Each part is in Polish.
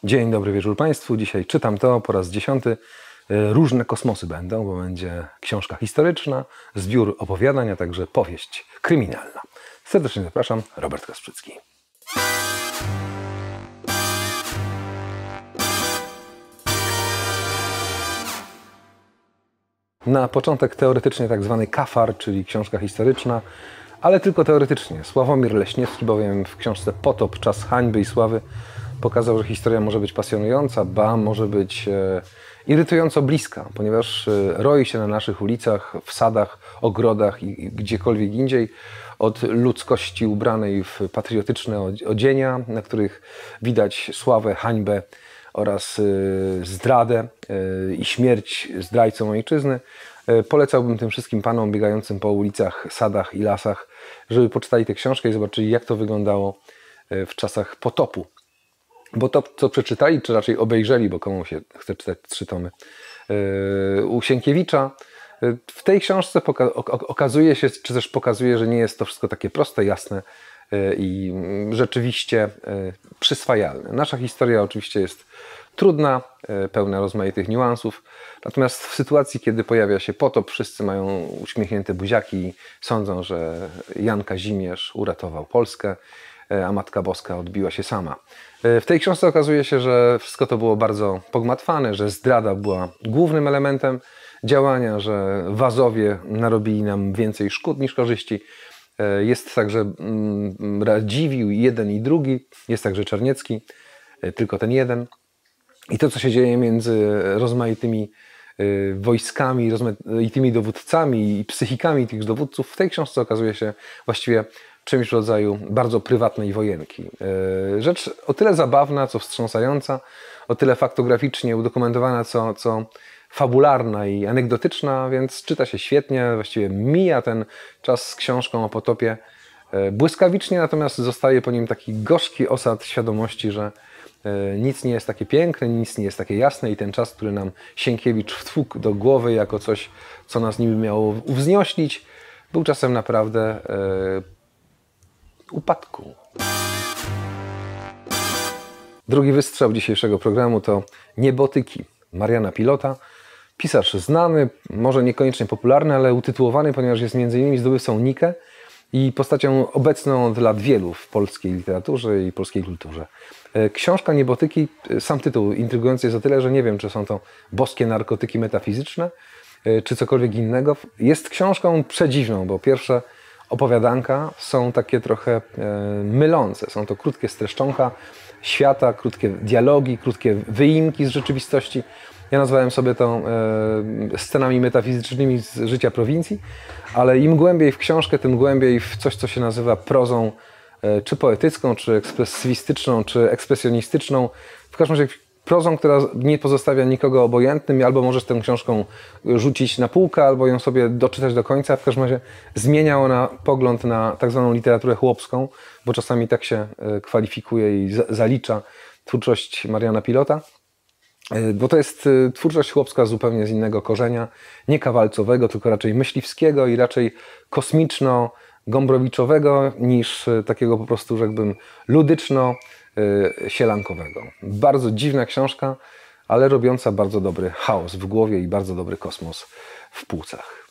Dzień dobry wieczór Państwu. Dzisiaj czytam to po raz 10. Różne kosmosy będą, bo będzie książka historyczna, zbiór opowiadań, a także powieść kryminalna. Serdecznie zapraszam, Robert Kasprzycki. Na początek teoretycznie tak zwany kafar, czyli książka historyczna, ale tylko teoretycznie. Sławomir Leśniewski bowiem w książce Potop, czas hańby i sławy pokazał, że historia może być pasjonująca, ba, może być irytująco bliska, ponieważ roi się na naszych ulicach, w sadach, ogrodach i gdziekolwiek indziej od ludzkości ubranej w patriotyczne odzienia, na których widać sławę, hańbę oraz zdradę i śmierć zdrajcom ojczyzny. Polecałbym tym wszystkim panom biegającym po ulicach, sadach i lasach, żeby poczytali tę książkę i zobaczyli, jak to wyglądało w czasach potopu. Bo to, co przeczytali, czy raczej obejrzeli, bo komu się chce czytać 3 tomy, u Sienkiewicza, w tej książce okazuje się, czy też pokazuje, że nie jest to wszystko takie proste, jasne i rzeczywiście przyswajalne. Nasza historia oczywiście jest trudna, pełna rozmaitych niuansów, natomiast w sytuacji, kiedy pojawia się potop, wszyscy mają uśmiechnięte buziaki i sądzą, że Jan Kazimierz uratował Polskę, a Matka Boska odbiła się sama. W tej książce okazuje się, że wszystko to było bardzo pogmatwane, że zdrada była głównym elementem działania, że Wazowie narobili nam więcej szkód niż korzyści. Jest także Radziwiłł, jeden i drugi, jest także Czarniecki, tylko ten jeden. I to, co się dzieje między rozmaitymi wojskami, rozmaitymi dowódcami i psychikami tych dowódców, w tej książce okazuje się właściwie czymś w rodzaju bardzo prywatnej wojenki. Rzecz o tyle zabawna, co wstrząsająca, o tyle faktograficznie udokumentowana, co fabularna i anegdotyczna, więc czyta się świetnie, właściwie mija ten czas z książką o potopie błyskawicznie, natomiast zostaje po nim taki gorzki osad świadomości, że nic nie jest takie piękne, nic nie jest takie jasne i ten czas, który nam Sienkiewicz wtłukł do głowy jako coś, co nas niby miało uwznioślić, był czasem naprawdę upadku. Drugi wystrzał dzisiejszego programu to Niebotyki Mariana Pilota. Pisarz znany, może niekoniecznie popularny, ale utytułowany, ponieważ jest m.in. zdobywcą Nike i postacią obecną od lat wielu w polskiej literaturze i polskiej kulturze. Książka Niebotyki, sam tytuł intrygujący jest o tyle, że nie wiem, czy są to boskie narkotyki metafizyczne, czy cokolwiek innego. Jest książką przedziwną, bo pierwsze opowiadanka są takie trochę mylące. Są to krótkie streszczonka świata, krótkie dialogi, krótkie wyimki z rzeczywistości. Ja nazwałem sobie to scenami metafizycznymi z życia prowincji, ale im głębiej w książkę, tym głębiej w coś, co się nazywa prozą czy poetycką, czy ekspresywistyczną, czy ekspresjonistyczną. W każdym razie prozą, która nie pozostawia nikogo obojętnym, albo możesz tę książką rzucić na półkę, albo ją sobie doczytać do końca. W każdym razie zmienia ona pogląd na tak zwaną literaturę chłopską, bo czasami tak się kwalifikuje i zalicza twórczość Mariana Pilota. Bo to jest twórczość chłopska zupełnie z innego korzenia, nie kawalcowego, tylko raczej myśliwskiego i raczej kosmiczno-gombrowiczowego niż takiego po prostu, rzekłbym, ludyczno-sielankowego. Bardzo dziwna książka, ale robiąca bardzo dobry chaos w głowie i bardzo dobry kosmos w płucach.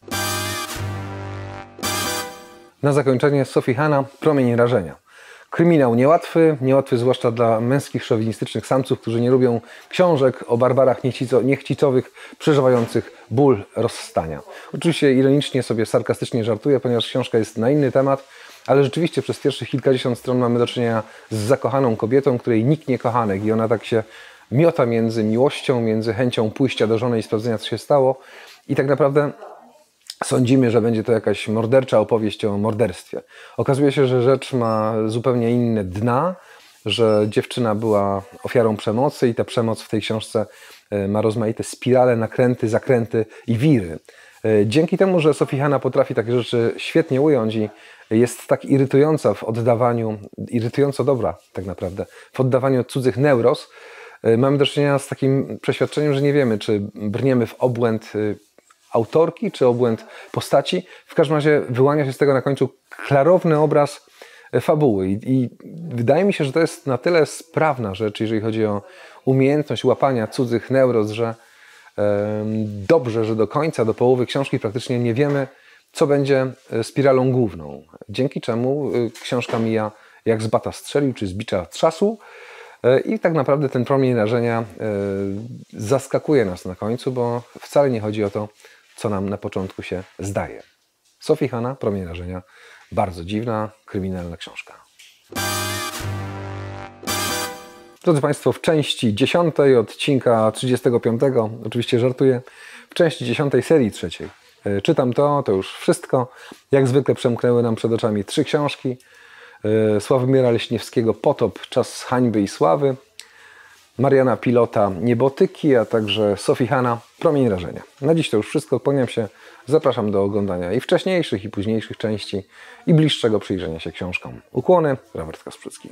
Na zakończenie Sophie Hannah, Promień rażenia. Kryminał niełatwy zwłaszcza dla męskich szowinistycznych samców, którzy nie lubią książek o barbarach niechcicowych, przeżywających ból rozstania. Oczywiście ironicznie sobie sarkastycznie żartuję, ponieważ książka jest na inny temat, ale rzeczywiście przez pierwszych kilkadziesiąt stron mamy do czynienia z zakochaną kobietą, której nikt nie kochanek i ona tak się miota między miłością, między chęcią pójścia do żony i sprawdzenia, co się stało i tak naprawdę sądzimy, że będzie to jakaś mordercza opowieść o morderstwie. Okazuje się, że rzecz ma zupełnie inne dna, że dziewczyna była ofiarą przemocy i ta przemoc w tej książce ma rozmaite spirale, nakręty, zakręty i wiry. Dzięki temu, że Sophie Hannah potrafi takie rzeczy świetnie ująć i jest tak irytująca w oddawaniu, irytująco dobra tak naprawdę, w oddawaniu cudzych neuros, mamy do czynienia z takim przeświadczeniem, że nie wiemy, czy brniemy w obłęd autorki, czy obłęd postaci. W każdym razie wyłania się z tego na końcu klarowny obraz fabuły. I wydaje mi się, że to jest na tyle sprawna rzecz, jeżeli chodzi o umiejętność łapania cudzych neuroz, że dobrze, że do końca, do połowy książki praktycznie nie wiemy, co będzie spiralą główną. Dzięki czemu książka mija jak z bata strzelił, czy z bicza trzasł. I tak naprawdę ten promień rażenia zaskakuje nas na końcu, bo wcale nie chodzi o to, co nam na początku się zdaje. Sophie Hannah, Promień rażenia. Bardzo dziwna, kryminalna książka. Drodzy Państwo, w części 10 odcinka 35, oczywiście żartuję, w części 10 serii 3. Czytam to już wszystko. Jak zwykle przemknęły nam przed oczami 3 książki. Sławomira Leśniewskiego Potop, Czas hańby i sławy, Mariana Pilota Niebotyki, a także Sophie Hannah Promień rażenia. Na dziś to już wszystko. Kłaniam się. Zapraszam do oglądania i wcześniejszych, i późniejszych części i bliższego przyjrzenia się książkom. Ukłony, Robert Kasprzycki.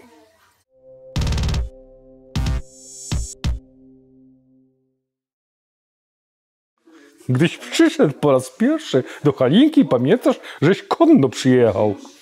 Gdyś przyszedł po raz pierwszy do Halinki, pamiętasz, żeś konno przyjechał.